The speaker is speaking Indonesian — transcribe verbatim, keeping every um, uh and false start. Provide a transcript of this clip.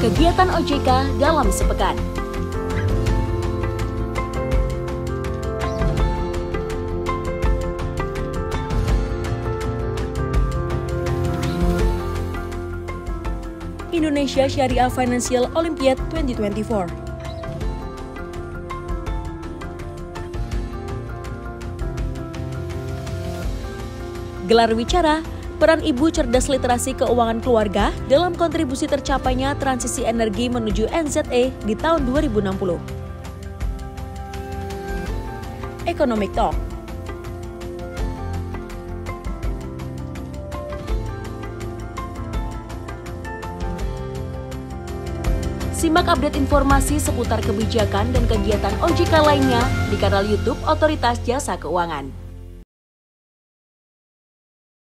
Kegiatan O J K dalam sepekan. Indonesia Syariah Financial Olympiad dua ribu dua puluh empat. Gelar wicara, peran ibu cerdas literasi keuangan keluarga dalam kontribusi tercapainya transisi energi menuju N Z E di tahun dua ribu enam puluh. Economic Talk. Simak update informasi seputar kebijakan dan kegiatan O J K lainnya di kanal YouTube Otoritas Jasa Keuangan.